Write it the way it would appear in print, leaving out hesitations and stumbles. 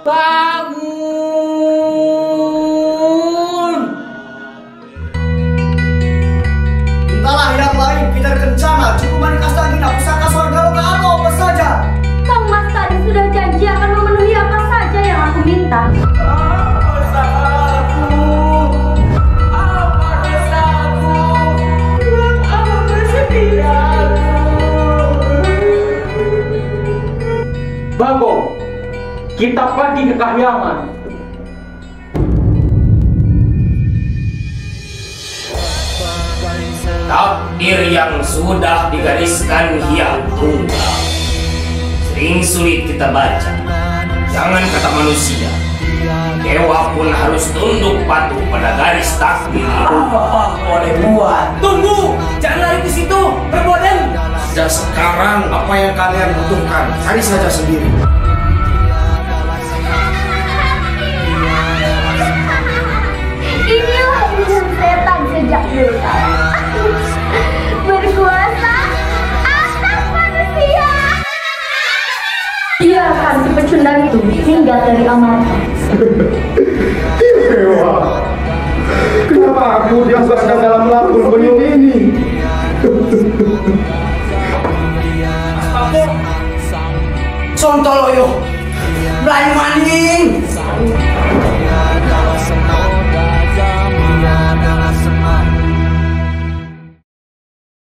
Bangun! Entahlah yang lain, kita rencana cukup manik astagina, pusaka surga loka atau apa saja. Kang Mas tadi sudah janji akan memenuhi apa saja yang aku minta. Bago, kita pergi ke Kahyangan. Takdir yang sudah digariskan hiang tunggal. Sering sulit kita baca. Jangan kata manusia, dewa pun harus tunduk patuh pada garis takdir. Apa boleh buat? Tunggu, jangan lari ke situ, perboden. Sejak sekarang, apa yang kalian butuhkan, cari saja sendiri. Inilah ilmu setan sejak dulu kala. Berkuasa atas manusia. Ia akan si pecundang itu hingga dari amarah. Dewa, kenapa aku diasaskan dalam lakon beliau ini? Sontoloyo, Melayu maning.